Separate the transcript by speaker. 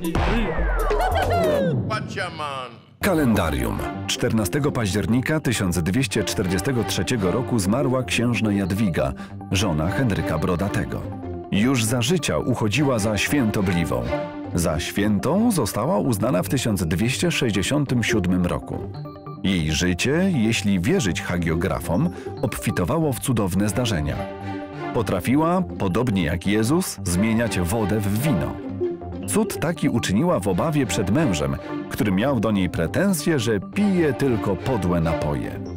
Speaker 1: Kalendarium. 14 października 1243 roku zmarła księżna Jadwiga, żona Henryka Brodatego. Już za życia uchodziła za świętobliwą. Za świętą została uznana w 1267 roku. Jej życie, jeśli wierzyć hagiografom, obfitowało w cudowne zdarzenia. Potrafiła, podobnie jak Jezus, zmieniać wodę w wino. Cud taki uczyniła w obawie przed mężem, który miał do niej pretensje, że pije tylko podłe napoje.